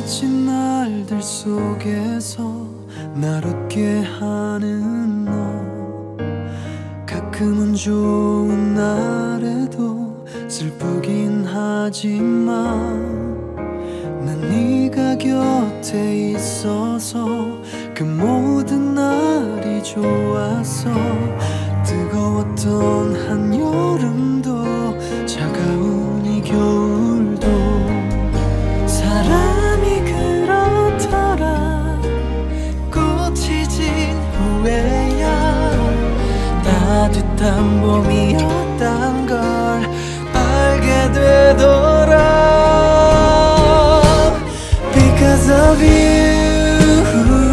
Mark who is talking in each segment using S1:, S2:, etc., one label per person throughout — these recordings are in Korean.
S1: 지친 날들 속에서 날 웃게 하는 너, 가끔은 좋은 날에도 슬프긴 하지만 난 네가 곁에 있어서 그 모든 날이 좋았어. 뜨거웠던 한여름도 차가운 이 겨울도 사람이 그렇더라. 꽃이 진 후에야 따뜻한 봄이었단 걸 알게 되더라. Because of you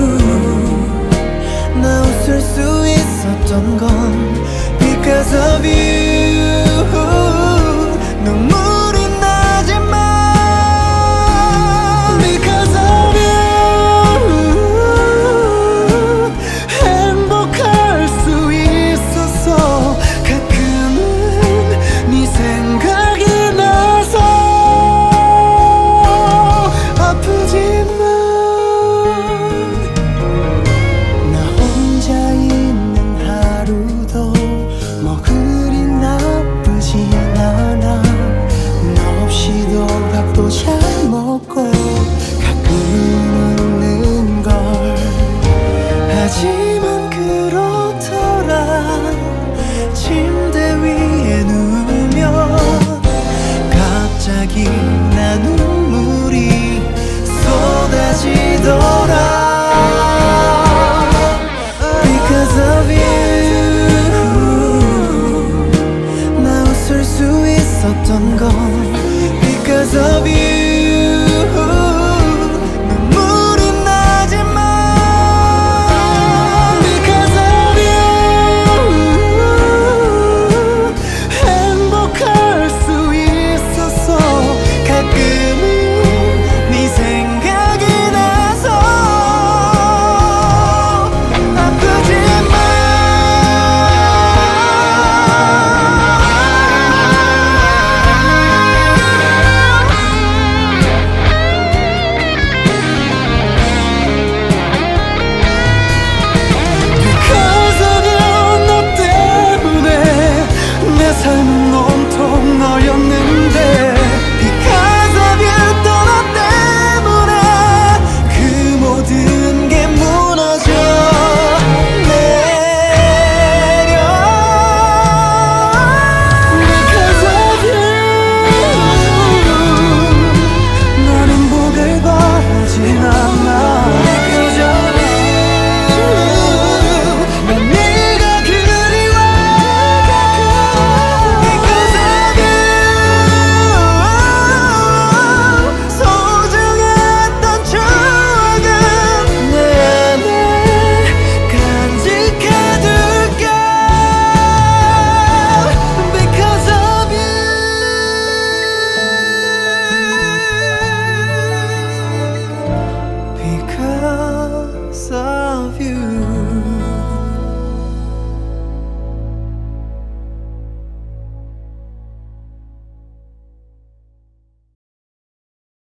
S1: 나 웃을 수 있었던 건 Because of you 눈물이 나지만 Because of you 행복할 수 있었어. 가끔은 네 생각이 나서 아프지만 나 혼자 있는 하루도 뭐 그리 나쁘진 않아. 너 없이도 밥도 잘 먹고 가끔 웃는 걸. 하지만 그렇더라. 침대 위에 누우면 갑자기 나 눈물이 쏟아지더라. Because of you 나 웃을 수 있었던 건